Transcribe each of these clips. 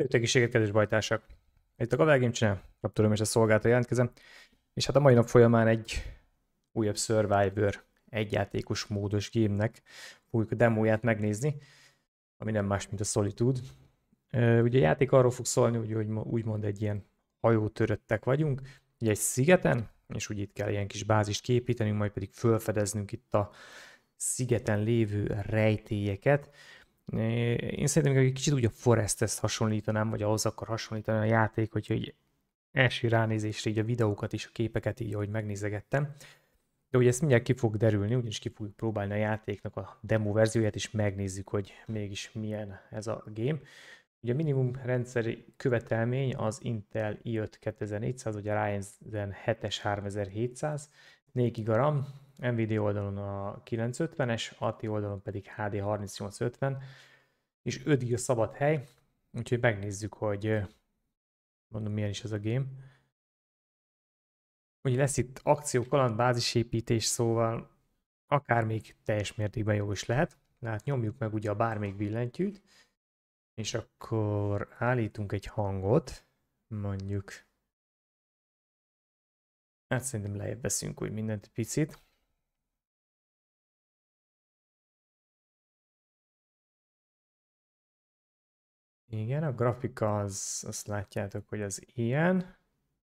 Előtt egészséget, kedves bajtársak! Itt a Gavel Game Channel, kapcsolom és a szolgálatra jelentkezem. És hát a mai nap folyamán egy újabb Survivor egyjátékos módos gémnek fogjuk a demóját megnézni, ami nem más, mint a Solitude. Ugye a játék arról fog szólni, hogy úgymond egy ilyen hajótöröttek vagyunk, ugye egy szigeten, és úgy itt kell ilyen kis bázist képítenünk, majd pedig felfedeznünk itt a szigeten lévő rejtélyeket. Én szerintem egy kicsit úgy a Foresthez hasonlítanám, vagy ahhoz akar hasonlítani a játék, hogyha egy első ránézésre így a videókat és a képeket így, ahogy megnézegettem. De ugye ezt mindjárt ki fog derülni, ugyanis ki fogjuk próbálni a játéknak a demo verzióját, és megnézzük, hogy mégis milyen ez a game. Ugye a minimum rendszeri követelmény az Intel i5 2400, vagy a Ryzen 7-es 3700, 4 GB RAM, Nvidia oldalon a 950-es, ATI oldalon pedig HD 3850, és 5 GB szabad hely, úgyhogy megnézzük, hogy mondom milyen is ez a game. Ugye lesz itt akció, kaland, bázisépítés, szóval akár még teljes mértékben jó is lehet. Hát nyomjuk meg ugye a bármelyik billentyűt, és akkor állítunk egy hangot, mondjuk, hát szerintem lejjebb veszünk úgy mindent picit. Igen, a grafika az, azt látjátok, hogy az ilyen.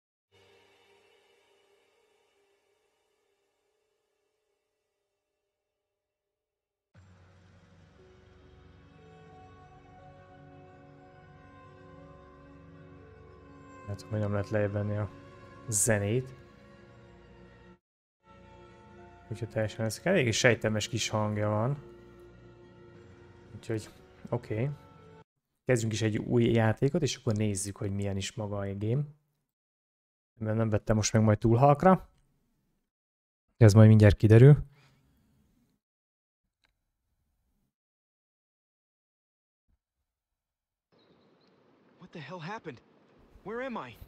Hát, hogy nem lehet lejjebb venni a zenét. Úgyhogy teljesen ez elég sejtelmes kis hangja van. Úgyhogy oké. Kezdjünk is egy új játékot, és akkor nézzük, hogy milyen is maga a game. Mert nem vettem most meg majd túl halkra. Ez majd mindjárt kiderül. What the hell happened? Where am I?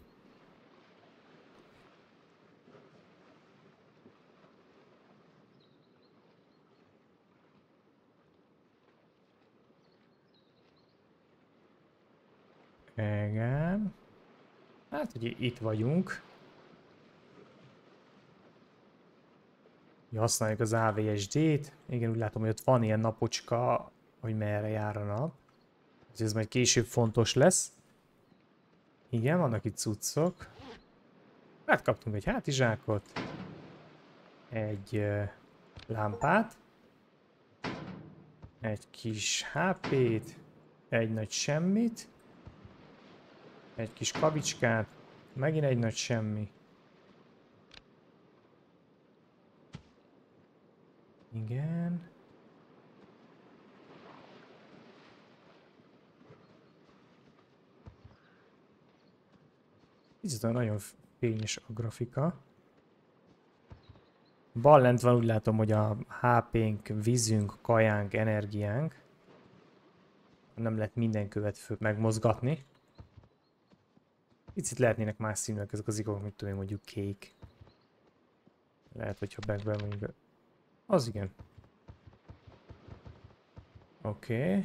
Igen. Hát ugye itt vagyunk. Ugye használjuk az AVSD-t. Igen, úgy látom, hogy ott van ilyen napocska, hogy merre jár a nap. Ez majd később fontos lesz. Igen, vannak itt cuccok. Hát kaptunk egy hátizsákot. Egy lámpát. Egy kis HP-t. Egy nagy semmit. Egy kis kavicskát. Megint egy nagy semmi. Igen. Kicsit nagyon fényes a grafika. Bal lent van, úgy látom, hogy a HP-nk, vízünk, kajánk, energiánk. Nem lehet minden követ megmozgatni. Picit lehetnének más színűek ezek az ikonok, mint tudom, mondjuk kék. Lehet, hogyha backben mondjuk... Az igen. Oké.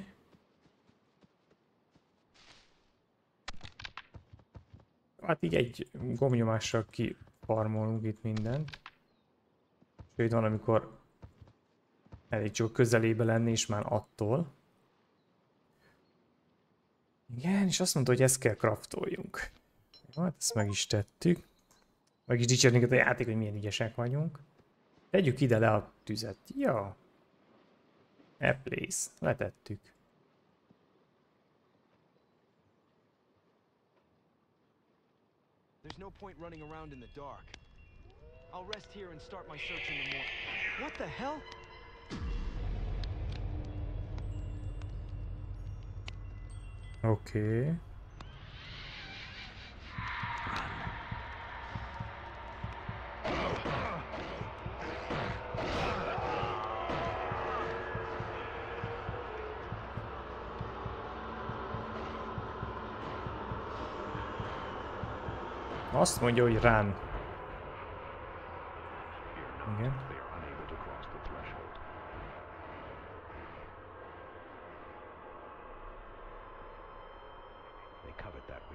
Hát így egy gombnyomással kifarmolunk itt mindent. Sőt, van, amikor elég csak közelébe lenni is már attól. Igen, és azt mondta, hogy ezt kell craftoljunk. Jó, hát ezt meg is tettük. Meg is dicsérnénk a játék, hogy milyen ügyesek vagyunk. Tegyük ide le a tüzet. Ja. Place. Letettük. There's no point running around in the dark. I'll rest here and start my search in the morning. What the hell? Oké. Azt mondja, hogy run. Igen.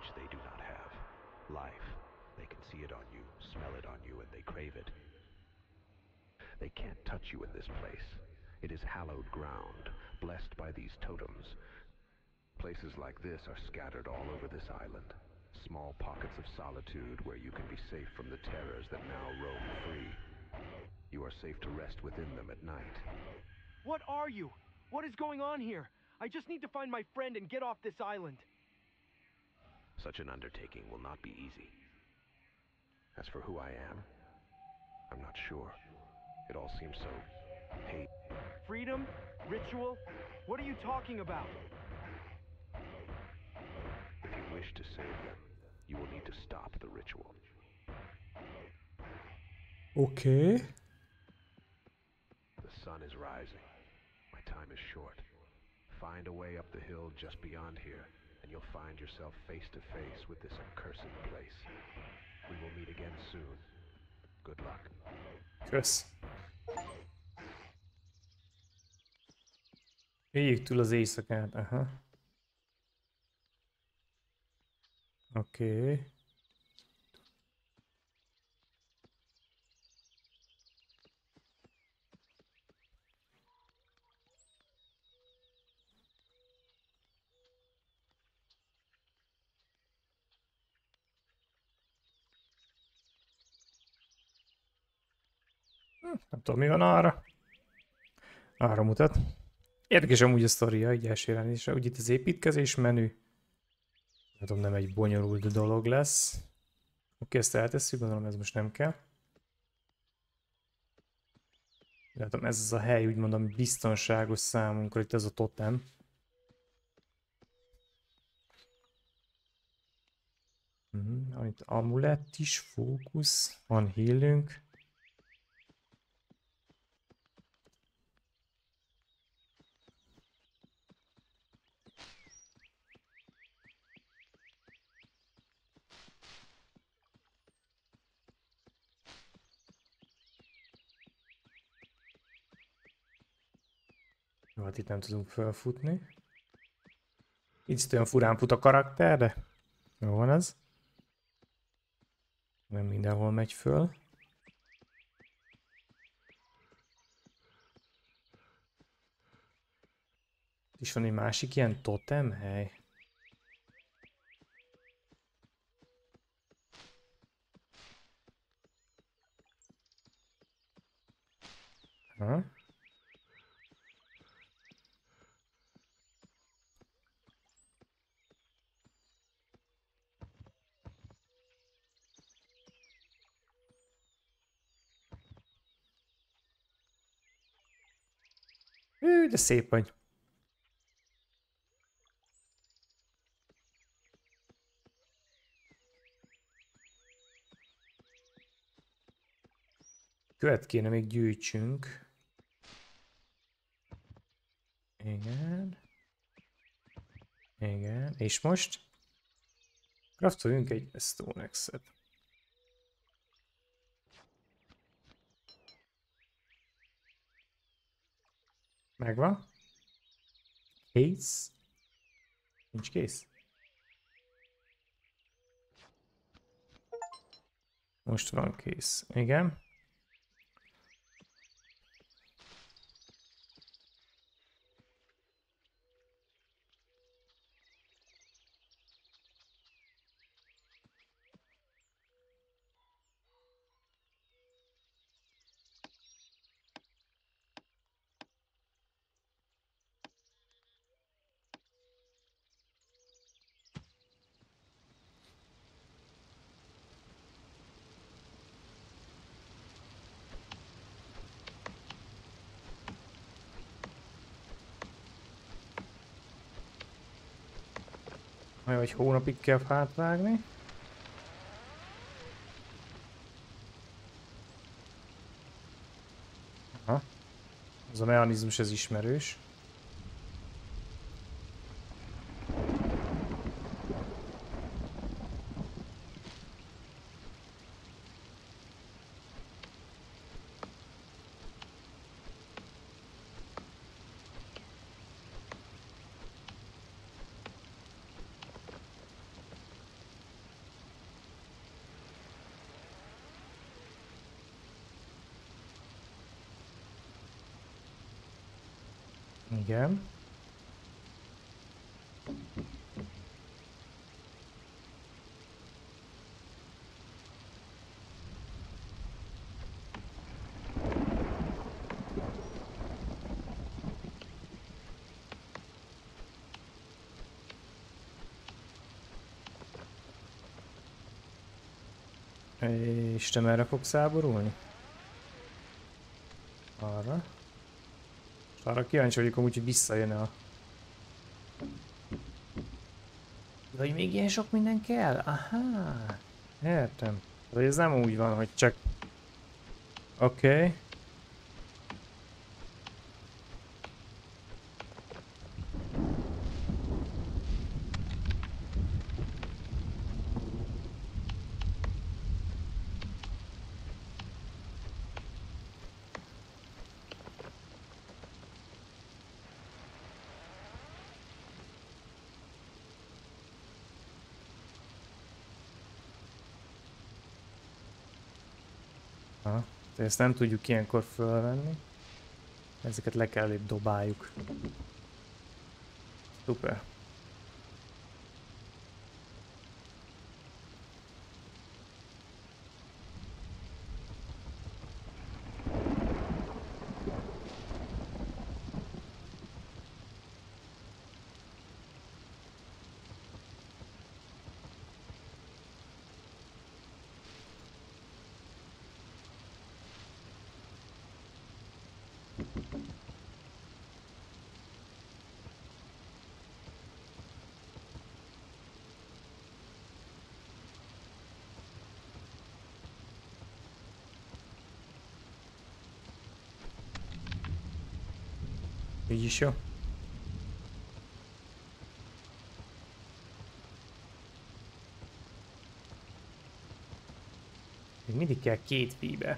which they do not have. Life. They can see it on you, smell it on you, and they crave it. They can't touch you in this place. It is hallowed ground, blessed by these totems. Places like this are scattered all over this island. Small pockets of solitude where you can be safe from the terrors that now roam free. You are safe to rest within them at night. What are you? What is going on here? I just need to find my friend and get off this island. Such an undertaking will not be easy. As for who I am, I'm not sure. It all seems so hate. Freedom? Ritual? What are you talking about? If you wish to save them, you will need to stop the ritual. Oké. The sun is rising. My time is short. Find a way up the hill just beyond here, and you'll find yourself face to face with this accursed place. We will meet again soon. Good luck. Kösz. Éljük túl az éjszakát, aha. Oké. Nem tudom, mi van arra. Arra mutat. Érdekes amúgy a sztoria, így első ránézésre. Úgy itt az építkezés menü. Nem tudom, nem egy bonyolult dolog lesz. Oké, ezt eltesszük, gondolom ez most nem kell. Látom, ez az a hely, úgy mondom, biztonságos számunkra, itt ez a totem. Van itt amulett is, fókusz, van healünk. Hát itt nem tudunk felfutni. Itt olyan furán fut a karakter, de jó van ez. Nem mindenhol megy föl. És van egy másik ilyen totem hely. Ha? De szép vagy. Követ kéne még gyűjtsünk. Igen. Igen. És most? Craftoljunk egy Stone Axe-et. Megvan. Kész. Nincs kész. Most van kész. Igen. Majd egy hónapig kell fát vágni. Aha. Ez a mechanizmus, ez ismerős. Igen. És te merre fogsz háborulni? Arra. És arra kíváncsi vagyok amúgy, hogy visszajön-e a... Ja, hogy még ilyen sok minden kell? Aha. Értem. Tehát ez nem úgy van, hogy csak... Oké. Aha. Ezt nem tudjuk ilyenkor fölvenni. Ezeket le kell itt dobáljuk. Szuper. Így is jó. Még mindig kell 2 fíber.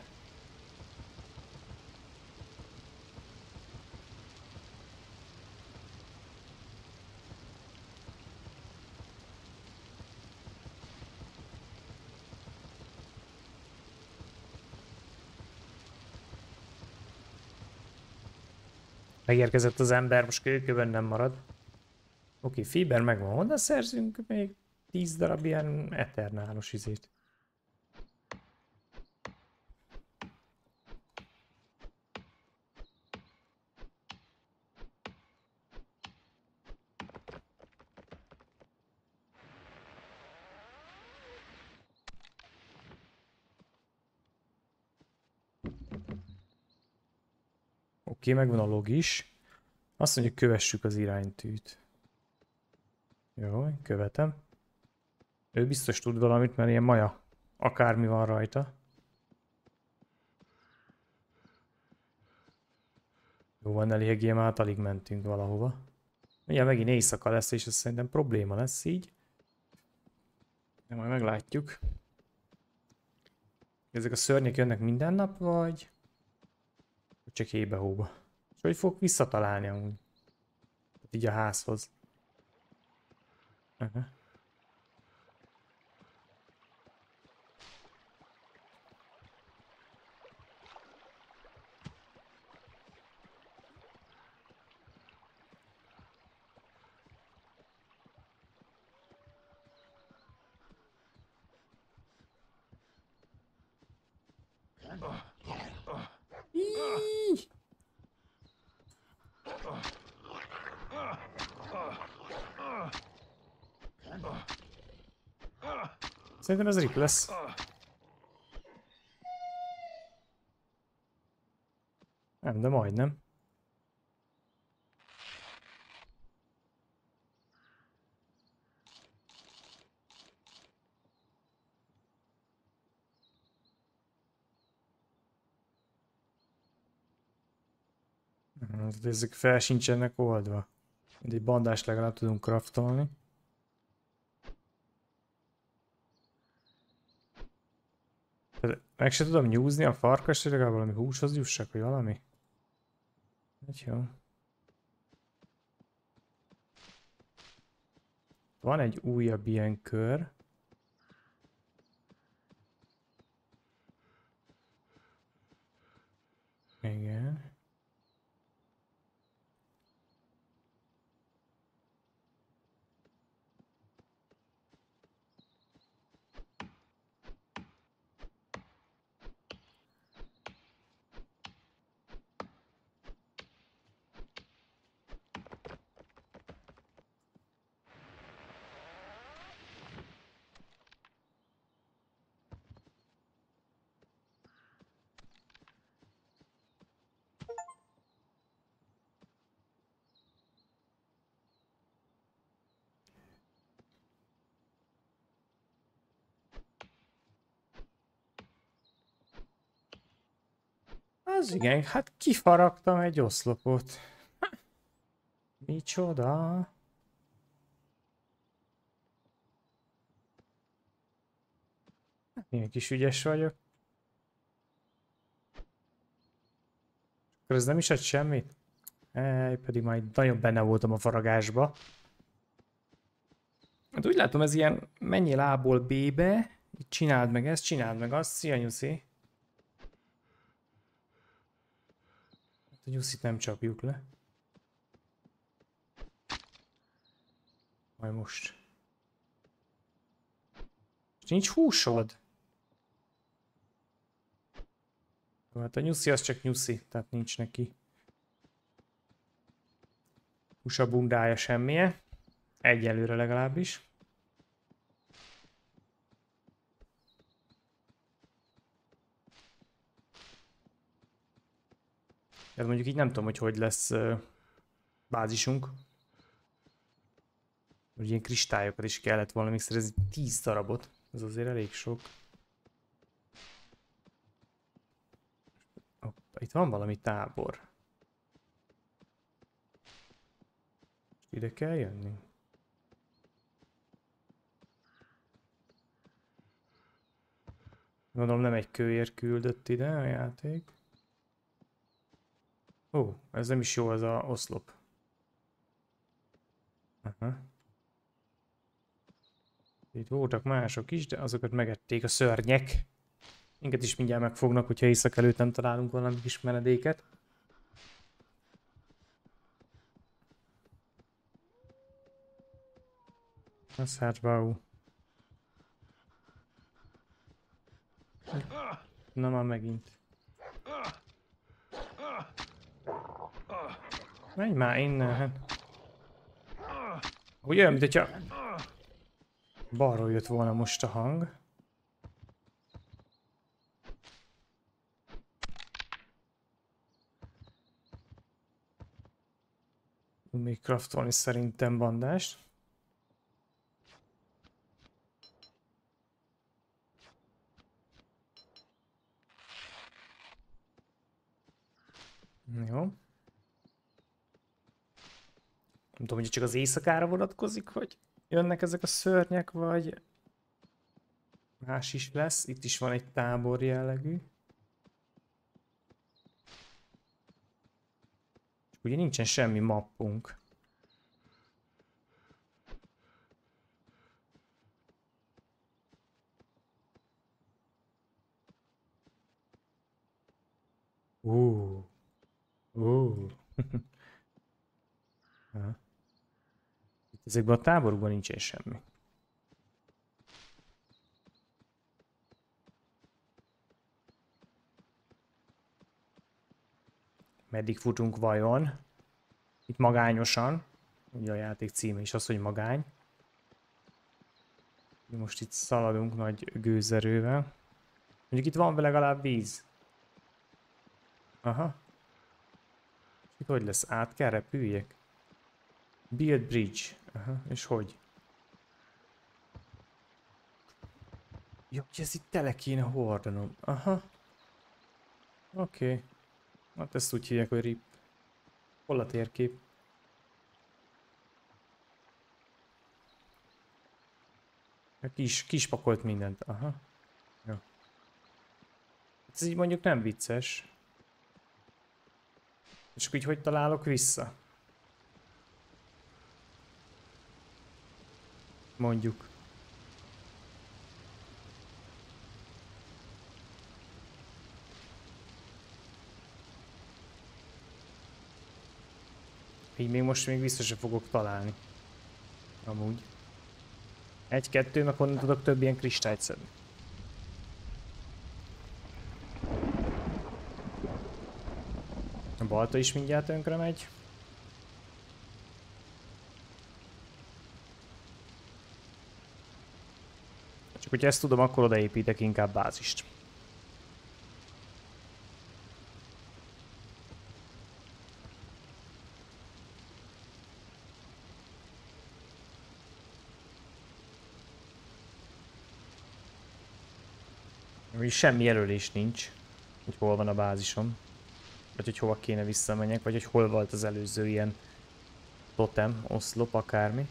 Megérkezett az ember, most kőkőben nem marad. Oké, fíber megvan. Honnan szerzünk még 10 darab ilyen eternálos izét? Oké, megvan a log is. Azt mondja, kövessük az iránytűt. Jó, követem. Ő biztos tud valamit, mert ilyen maja. Akármi van rajta. Jó, van eléggé, már alig mentünk valahova. Ugye megint éjszaka lesz, és ez szerintem probléma lesz így. De majd meglátjuk. Ezek a szörnyek jönnek minden nap, vagy csak hébe-hóba? És hogy fog visszatalálni amúgy? Tehát így a házhoz. Aha. Íííí! Szerintem ez Rip lesz. Nem, de majdnem. Ezek fel sincsenek oldva. De egy bandást legalább tudunk craftolni. Tehát meg se tudom nyúzni a farkas, hogy legalább valami húshoz jussak, vagy valami. Hát jó. Van egy újabb ilyen kör. Igen. Az igen, hát kifaragtam egy oszlopot. Micsoda? Milyen kis ügyes vagyok. Akkor ez nem is ad semmit? Pedig majd nagyon benne voltam a faragásba. Hát úgy látom, ez ilyen menjél A-ból B-be, csináld meg ezt, csináld meg azt, szia nyuszi. Hát a nyuszit nem csapjuk le. Majd most. És nincs húsod? Hát a nyuszi az csak nyuszi, tehát nincs neki húsa, bundája, semmije. Egyelőre legalábbis. Ez mondjuk így nem tudom, hogy lesz bázisunk. Hogy ilyen kristályokat is kellett volna még szerezni, 10 darabot. Ez azért elég sok. Hoppa, itt van valami tábor. Ide kell jönni. Gondolom nem egy kőér küldött ide a játék. Ó, ez nem is jó az a oszlop. Aha. Itt voltak mások is, de azokat megették a szörnyek. Minket is mindjárt megfognak, hogyha éjszak előtt nem találunk valami kis menedéket. Az hát wow. Na már megint. Menj már innen, hát. Úgy olyan, mint hogyha balról jött volna most a hang. Még craftolni szerintem bandást. Jó. Nem tudom, hogy csak az éjszakára vonatkozik, hogy jönnek ezek a szörnyek, vagy más is lesz. Itt is van egy tábor jellegű. Csak ugye nincsen semmi mappunk. Itt ezekben a táborokban nincsen semmi. Meddig futunk vajon? Itt magányosan. Ugye a játék címe is az, hogy magány. Most itt szaladunk nagy gőzerővel. Mondjuk itt van legalább víz. Aha. Itt hogy lesz? Át kell repüljek? Build bridge. Aha. És hogy? Jó, ez itt tele kéne hordanom. Aha. Oké. Hát ezt úgy hívják, hogy RIP. Hol a térkép? Kispakolt mindent. Aha. Jó. Ez így mondjuk nem vicces. És akkor így hogy találok vissza? Mondjuk. Így még most biztos, hogy fogok találni. Amúgy. Egy-kettő, meg honnan tudok több ilyen kristályt szedni. A balta is mindjárt tönkre megy. Csak hogyha ezt tudom, akkor odaépítek inkább bázist. Semmi jelölés nincs, hogy hol van a bázisom. Vagy hogy hova kéne visszamenjek, vagy hogy hol volt az előző ilyen totem, oszlop, akármi.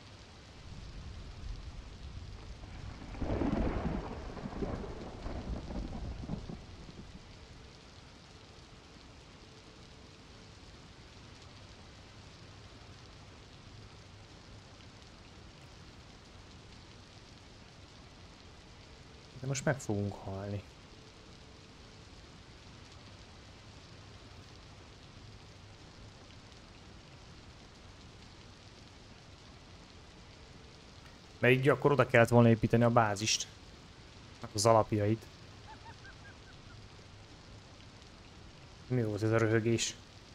De most meg fogunk halni. Mert így akkor oda kellett volna építeni a bázist. Az alapjait. Mi volt ez a röhögés?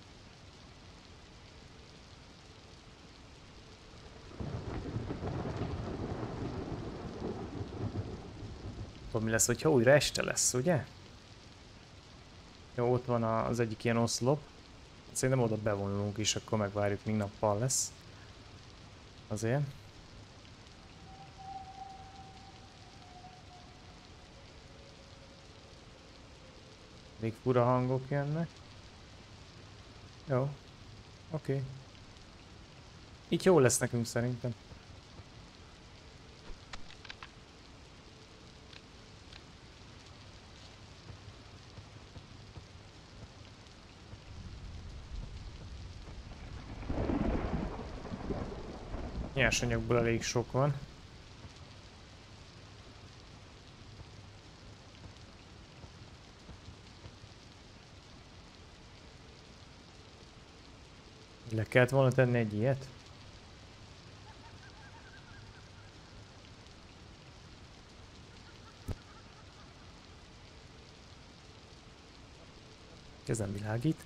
Tudom, mi lesz, hogyha újra este lesz, ugye? Jó, ott van az egyik ilyen oszlop. Szerintem oda bevonulunk is, akkor megvárjuk, míg nappal lesz. Azért. Még fura hangok jönnek. Jó. Oké. Így jó lesz nekünk szerintem. Nyersanyagból elég sok van. Le kellett volna tenni egy ilyet? Ez nem világít.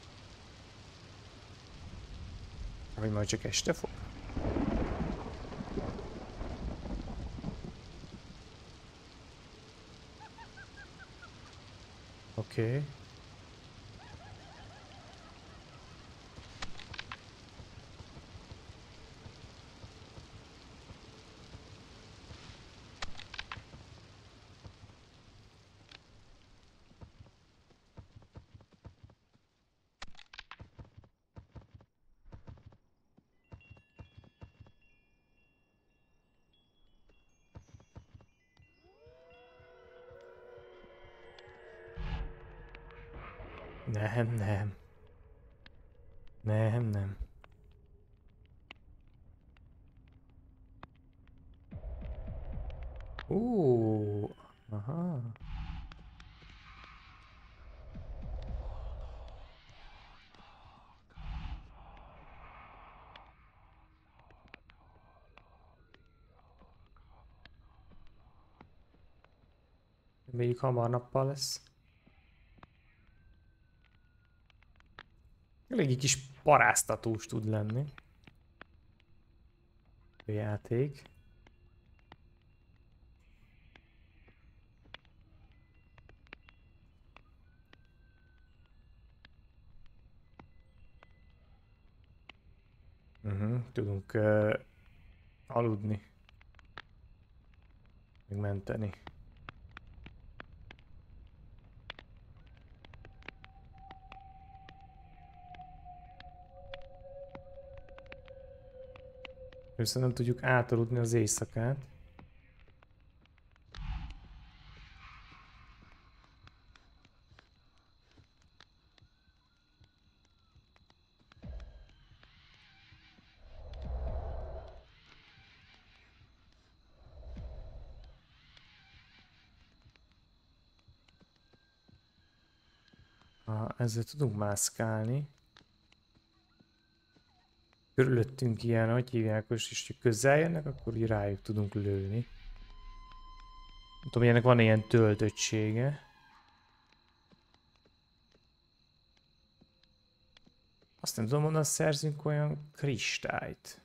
Vagy majd csak este fog? Oké. Nem, nem. Nem, nem. Aha. Még hamar nappal lesz. Elég kis paráztatós tud lenni. A játék. Tudunk aludni. Meg menteni. Viszont nem tudjuk átaludni az éjszakát. Ezzel tudunk mászkálni. Körülöttünk ilyen, hogy hívják, és ha közel jönnek, akkor így rájuk tudunk lőni. Nem tudom, ennek van ilyen töltöttsége. Azt nem tudom, onnan szerzünk olyan kristályt.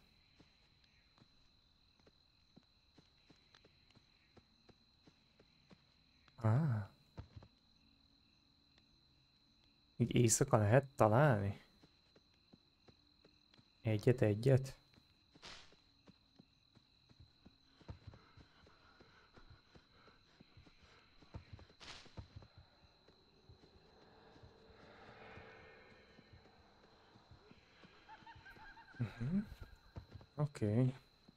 Így éjszaka lehet találni? Egyet. Oké.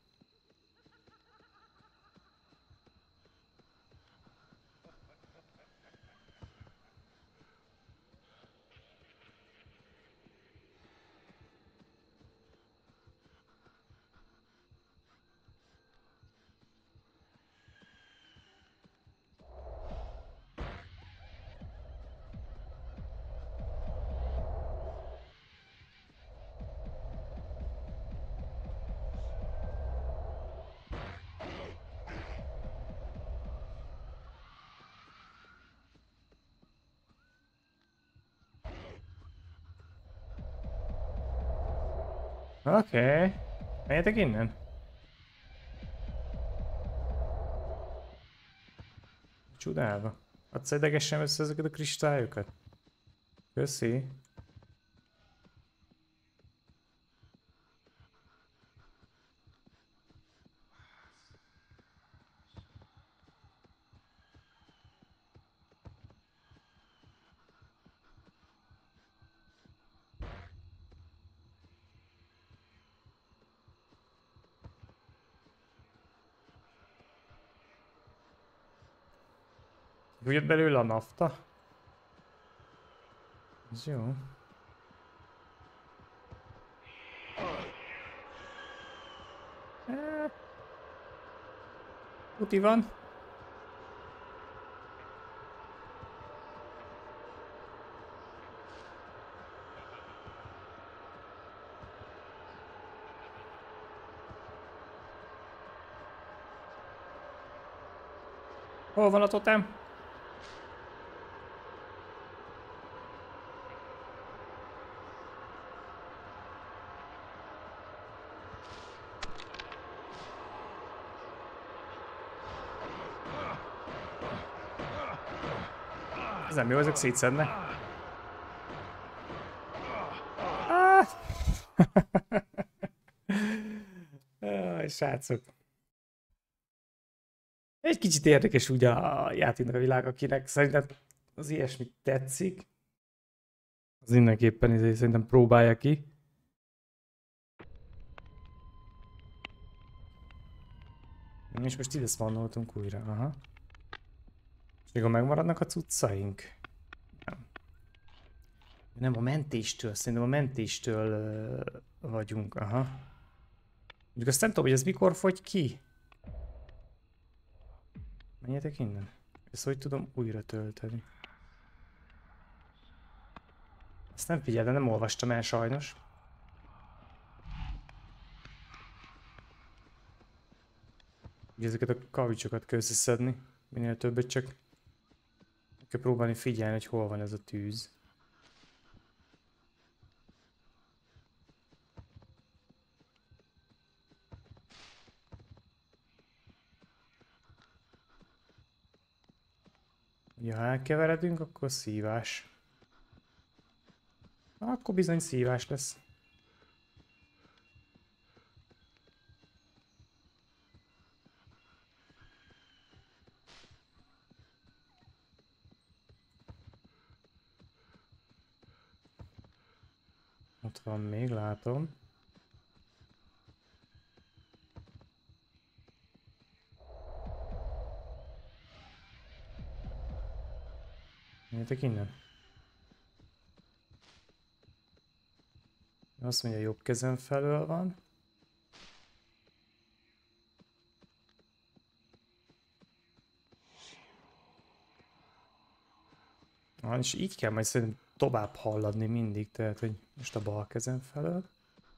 Oké. Menjetek innen. Csodálva. Adsz idegesen össze ezeket a kristályokat? Köszi. Jött belőle a nafta? Ez jó. Uti van. Hol van a totem? Ez nem jó, ezek szétszednek. Srácok. Egy kicsit érdekes úgy a játéknak a világ, akinek szerintem az ilyesmit tetszik. Az mindenképpen szerintem próbálja ki. És most ide spawnoltunk újra, aha. És még megmaradnak a cuccaink? Nem. Nem, a mentéstől, szerintem a mentéstől vagyunk, aha. Mondjuk azt nem tudom, hogy ez mikor fogy ki. Menjetek innen. Ezt hogy tudom újra tölteni? Ezt nem figyeltem, nem olvastam el sajnos. Ugye ezeket a kavicsokat kell összeszedni. Minél többet csak. Meg kell próbálni figyelni, hogy hol van ez a tűz. Ugye, ha elkeveredünk, akkor szívás. Akkor bizony szívás lesz. Ott van még, látom. Menjetek innen. Azt mondja, jobb kezem felől van. És így kell majd szerintem tovább halladni mindig, tehát hogy most a bal kezem felől.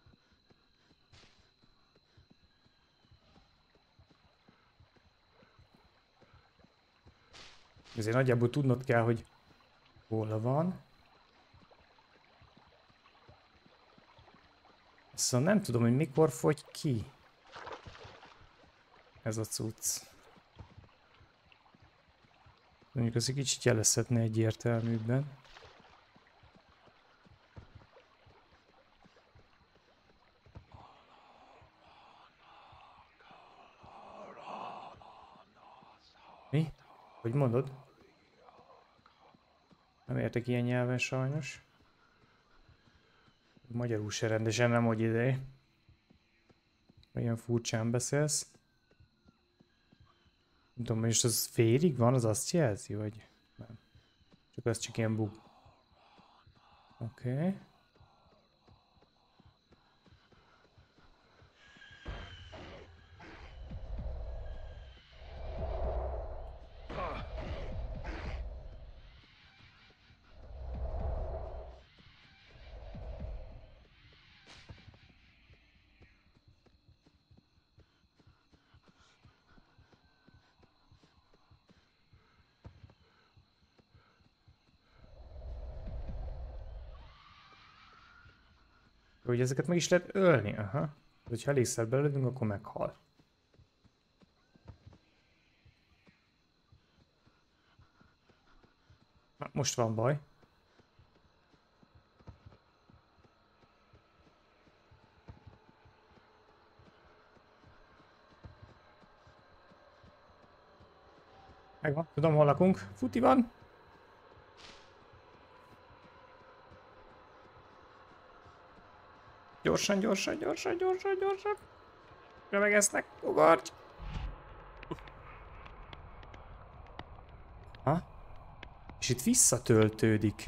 Azért nagyjából tudnod kell, hogy hol van. Szóval nem tudom, hogy mikor fogy ki ez a cucc. Mondjuk az egy kicsit jelezhetne egyértelműbben. Mi? Hogy mondod? Nem értek ilyen nyelven sajnos. Magyarul se rendesen nem, hogy ide. Olyan furcsán beszélsz. Nem tudom, és az félig van, az azt jelzi, vagy nem? Csak az csak ilyen bug. Oké. Hogy ezeket meg is lehet ölni, aha. Hogyha elégszer belőlünk, akkor meghal. Na, most van baj. Megvan, tudom, hol lakunk. Futi van. Gyorsan, gyorsan, gyorsan, gyorsan, gyorsan. Remegeznek, ugorj! Ha? És itt visszatöltődik.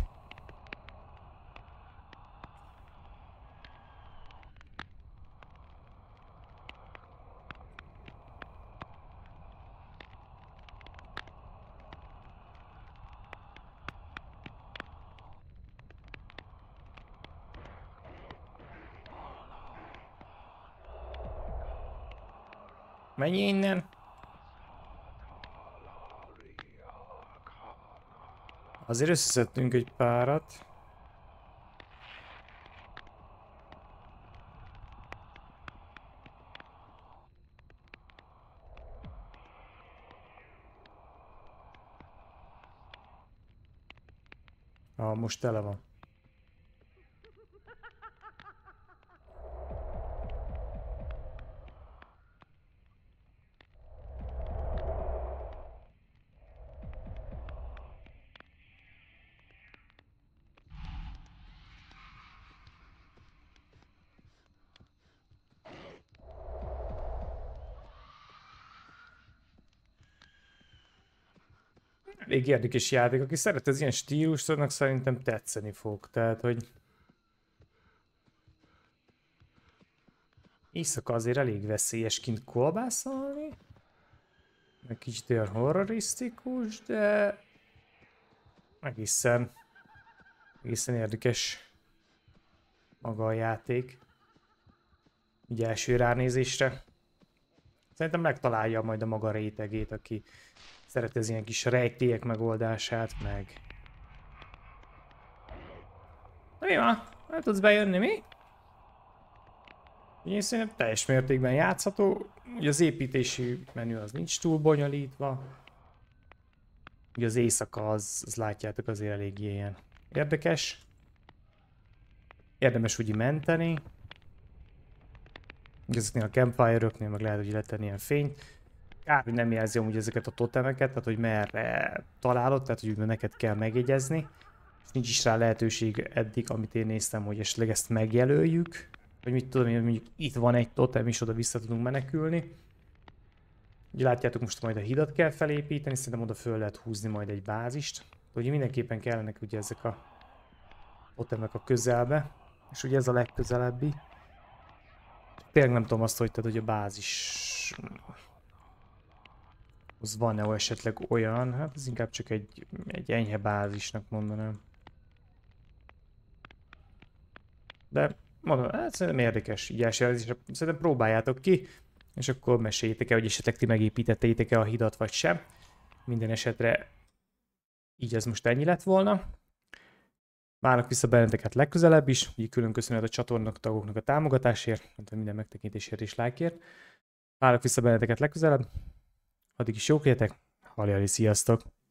Menj innen! Azért összeszedtünk egy párat. Most tele van. Elég érdekes játék, aki szeret az ilyen stílust, annak szerintem tetszeni fog, tehát hogy... Éjszaka azért elég veszélyes kint kolbászolni. Meg kicsit olyan horrorisztikus, de... Egészen érdekes maga a játék. Így első ránézésre. Szerintem megtalálja majd a maga rétegét, aki szeret az ilyen kis rejtélyek megoldását, meg... Na mi van? Nem tudsz bejönni, mi? Én szerintem teljes mértékben játszható. Ugye az építési menü az nincs túl bonyolítva. Ugye az éjszaka az látjátok azért eléggé ilyen érdekes. Érdemes úgy menteni. Ezeknél a campfire-öknél meg lehet, hogy letenni ilyen fényt. Kár, hogy nem jelzi amúgy ezeket a totemeket, tehát hogy merre találod, tehát hogy neked kell megjegyezni. És nincs is rá lehetőség eddig, amit én néztem, hogy esetleg ezt megjelöljük. Vagy mit tudom én, mondjuk itt van egy totem, és oda vissza tudunk menekülni. Ugye látjátok, most majd a hidat kell felépíteni, szerintem oda föl lehet húzni majd egy bázist. Ugye mindenképpen kellenek ugye ezek a totemek a közelbe. És ugye ez a legközelebbi. Tényleg nem tudom azt, hogy, tehát, hogy a bázis... Az van-e esetleg olyan? Hát ez inkább csak egy enyhe bázisnak mondanám. De mondom, hát szerintem érdekes így elsőjelzésre. Szerintem próbáljátok ki, és akkor meséljétek el, hogy esetleg ti megépítettétek-e a hidat, vagy sem. Minden esetre így ez most ennyi lett volna. Várok vissza benneteket legközelebb is. Így külön köszönet a csatornak tagoknak a támogatásért, minden megtekintésért és lájkért. Várok vissza benneteket legközelebb. Addig is jók legyetek. Halljali, sziasztok!